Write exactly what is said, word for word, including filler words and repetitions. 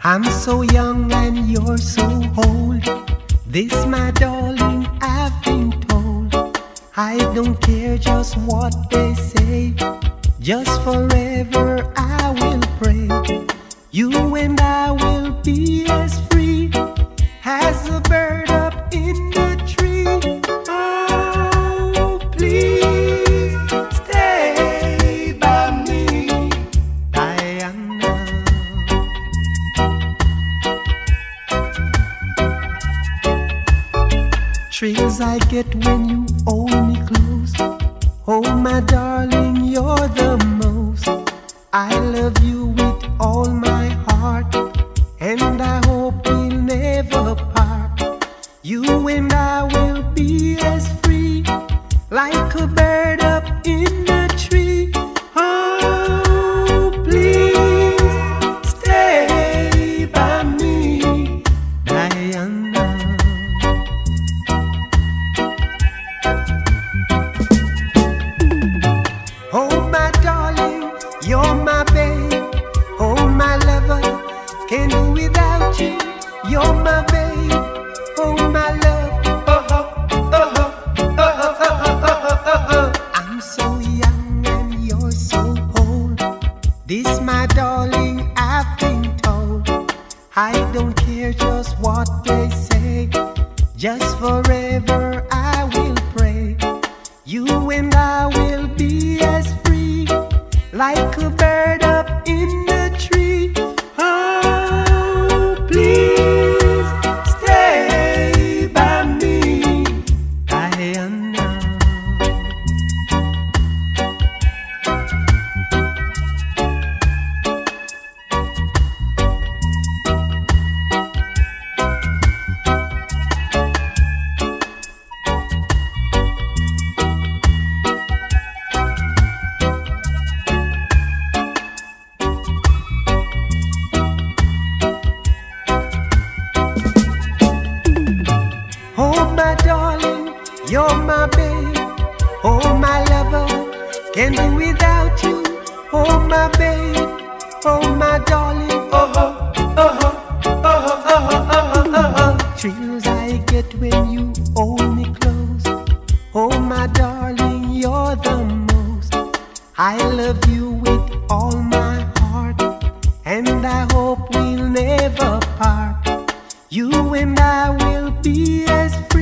I'm so young and you're so old. This, my darling, I've been told. I don't care just what they say, just forever I will pray. You and I will be as free as a bird up in the tree. Oh, please stay by me, Diana. Thrills I get when you hold me close. Oh, my darling, you're the most. I love you with all my heart, and I hope we'll never part. You and I will be as free like a bird up in the tree. Oh, please stay by me, Diana. Oh, my darling, you're my babe. Oh, my lover, can't do without you. You're my babe. Oh, my love. Oh, oh, oh, oh, oh, oh, oh, oh, oh. I'm so young and you're so old. This, my darling, I've been told. I don't care just what they say, just forever I will pray. You and I will be as free like a bird up in the tree. Oh, please stay by me, Diana. Oh, my darling, you're my babe. Oh, my lover, can't do without you. Oh, my babe, oh, my darling. Oh, oh, oh, oh, oh, oh, oh, oh, oh. Thrills I get when you hold me close. Oh, my darling, you're the most. I love you with all my heart, and I hope we'll never part. You and I will be as